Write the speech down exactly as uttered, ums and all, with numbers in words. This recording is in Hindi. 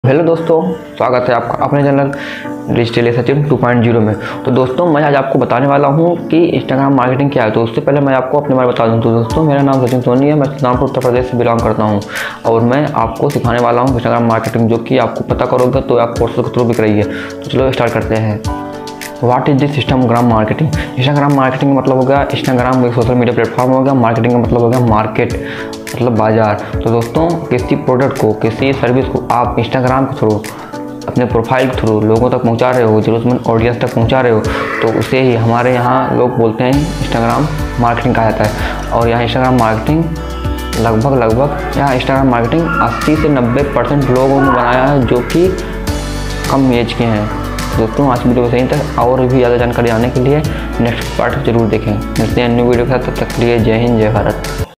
हेलो दोस्तों, स्वागत है आपका अपने channel digital Sachin two point zero में। तो दोस्तों मैं आज आपको बताने वाला हूं कि इंस्टाग्राम मार्केटिंग क्या है। तो उससे पहले मैं आपको अपने बारे में बता दूं। तो दोस्तों मेरा नाम सचिन सोनी है, मैं सुल्तानपुर उत्तर प्रदेश से बिलोंग करता हूं और मैं आपको सिखाने वाला हूं इंस्टाग्राम मार्केटिंग, जो कि आपको पता करोगे तो आप कोर्स के थ्रू बिक रही है। तो चलो स्टार्ट करते हैं। What is this Instagram marketing. Instagram marketing का मतलब हो गया, इंस्टाग्राम एक सोशल मीडिया प्लेटफॉर्म हो गया। मार्केटिंग का मतलब हो गया मार्केट, मतलब बाजार। तो दोस्तों किसी प्रोडक्ट को, किसी सर्विस को आप इंस्टाग्राम के थ्रू, अपने प्रोफाइल के थ्रू लोगों तक पहुंचा रहे हो, जरूरतमंद ऑडियंस तक पहुंचा रहे हो, तो उसे ही हमारे यहाँ लोग बोलते हैं इंस्टाग्राम मार्केटिंग कहा जाता है। और यहाँ इंस्टाग्राम मार्केटिंग लगभग लगभग यहाँ इंस्टाग्राम मार्केटिंग अस्सी से नब्बे परसेंट लोगों ने बनाया है, जो कि कम एज के हैं। दोस्तों आज की वीडियो सही तक, और भी ज़्यादा जानकारी आने के लिए नेक्स्ट पार्ट जरूर देखें। मिलते हैं न्यू वीडियो के साथ, तब तक के लिए जय हिंद, जय भारत।